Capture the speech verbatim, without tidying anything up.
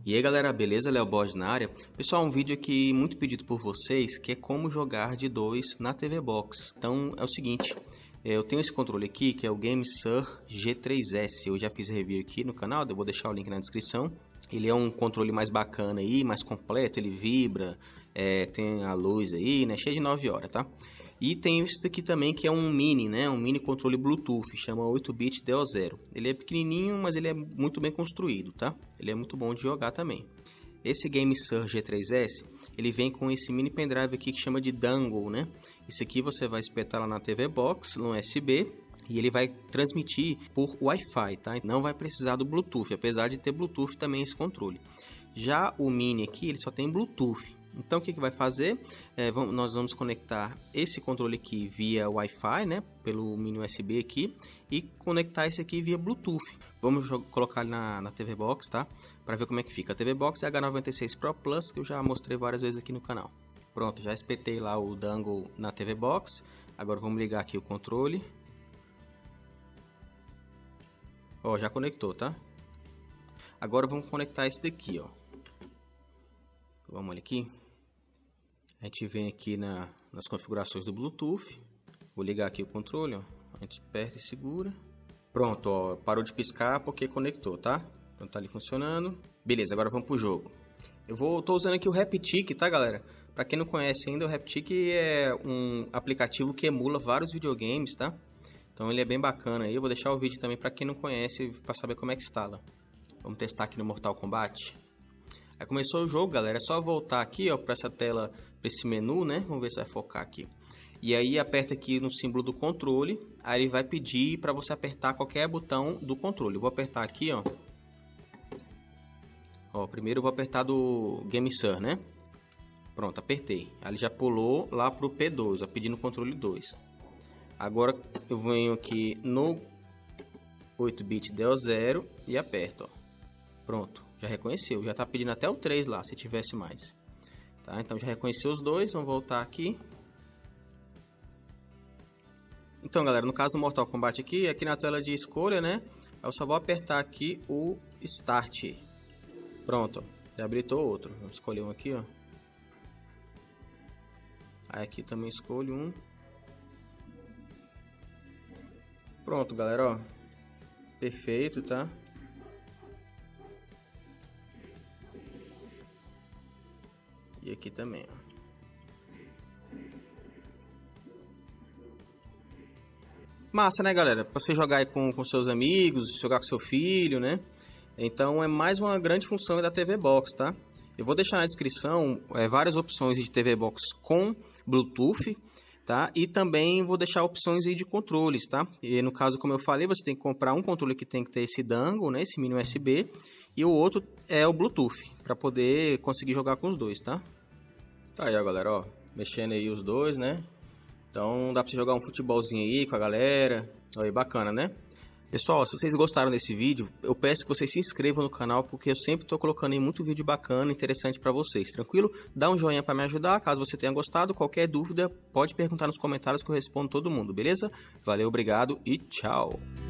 E aí galera, beleza? Léo Borges na área. Pessoal, um vídeo aqui muito pedido por vocês, que é como jogar de dois na T V Box. Então é o seguinte, eu tenho esse controle aqui, que é o GameSir G três S. Eu já fiz review aqui no canal, eu vou deixar o link na descrição. Ele é um controle mais bacana aí, mais completo, ele vibra, é, tem a luz aí, né? Cheio de nove horas, tá? E tem esse daqui também que é um mini, né? Um mini controle Bluetooth, chama oito bit D O zero. Ele é pequenininho, mas ele é muito bem construído, tá? Ele é muito bom de jogar também. Esse GameSir G três S, ele vem com esse mini pendrive aqui que chama de dongle, né? Esse aqui você vai espetar lá na T V Box, no U S B, e ele vai transmitir por Wi-Fi, tá? Não vai precisar do Bluetooth, apesar de ter Bluetooth também esse controle. Já o mini aqui, ele só tem Bluetooth. Então o que que vai fazer? É, vamos, nós vamos conectar esse controle aqui via Wi-Fi, né? Pelo mini U S B aqui, e conectar esse aqui via Bluetooth. Vamos colocar na, na T V Box, tá? Para ver como é que fica. A T V Box é H noventa e seis Pro Plus, que eu já mostrei várias vezes aqui no canal. Pronto, já espetei lá o dongle na T V Box. Agora vamos ligar aqui o controle. Ó, já conectou, tá? Agora vamos conectar esse daqui, ó. Vamos olhar aqui. A gente vem aqui na, nas configurações do Bluetooth. Vou ligar aqui o controle, ó. A gente aperta e segura. Pronto, ó. Parou de piscar porque conectou, tá? Então tá ali funcionando. Beleza, agora vamos pro jogo. Eu vou, tô usando aqui o Raptic, tá, galera? Pra quem não conhece ainda, o Raptic é um aplicativo que emula vários videogames, tá? Então ele é bem bacana aí. Eu vou deixar o vídeo também pra quem não conhece, pra saber como é que instala. Vamos testar aqui no Mortal Kombat. Aí começou o jogo, galera. É só voltar aqui, ó, para essa tela, para esse menu, né? Vamos ver se vai focar aqui. E aí aperta aqui no símbolo do controle. Aí ele vai pedir para você apertar qualquer botão do controle. Eu vou apertar aqui, ó. Ó, primeiro eu vou apertar do GameSir, né? Pronto, apertei. Aí ele já pulou lá pro P dois, ó, pedindo controle dois. Agora eu venho aqui no oito bit D O zero e aperto, ó. Pronto. Já reconheceu, já tá pedindo até o três lá, se tivesse mais. Tá? Então já reconheceu os dois, vamos voltar aqui. Então, galera, no caso do Mortal Kombat aqui, aqui na tela de escolha, né? Eu só vou apertar aqui o Start. Pronto, já habilitou outro. Vamos escolher um aqui, ó. Aí aqui também escolho um. Pronto, galera, ó. Perfeito, tá? E aqui também, ó. Massa, né, galera? Pra você jogar aí com, com seus amigos, jogar com seu filho, né? Então é mais uma grande função da T V Box, tá? Eu vou deixar na descrição é, várias opções de T V Box com Bluetooth, tá? E também vou deixar opções aí de controles, tá? E no caso, como eu falei, você tem que comprar um controle que tem que ter esse dongle, né? Esse mini U S B. E o outro é o Bluetooth, para poder conseguir jogar com os dois, tá? Tá aí, ó, galera, ó, mexendo aí os dois, né? Então dá pra você jogar um futebolzinho aí com a galera. Aí, bacana, né? Pessoal, se vocês gostaram desse vídeo, eu peço que vocês se inscrevam no canal, porque eu sempre tô colocando aí muito vídeo bacana, interessante pra vocês, tranquilo? Dá um joinha pra me ajudar, caso você tenha gostado. Qualquer dúvida, pode perguntar nos comentários que eu respondo todo mundo, beleza? Valeu, obrigado e tchau!